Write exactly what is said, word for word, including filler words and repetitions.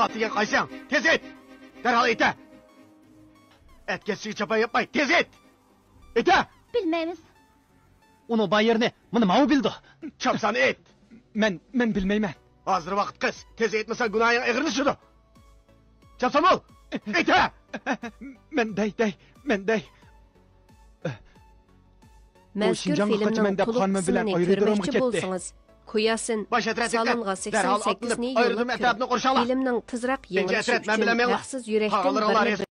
Qatiga qaysang, tez et. Derhal ite. Et kesici çapa yapmay, tez et. Ite. Bilmeymiz. Onu bayırını, bunu mağu bildi. Çapsan et. Men, men bilmeymen. Hazır vakit kız. Tez etmesen günahın eğrini şunu. Çapsam ol. Ite. Men dey, dey, men dey. Mazkur filmning to'liq qismini ko'rmoqchi bo'lsangiz, qo'yasin. Salonga sakson sakkizini yo'llab kiring. Filmning tezroq yangilishishi uchun haqsiz yurakdan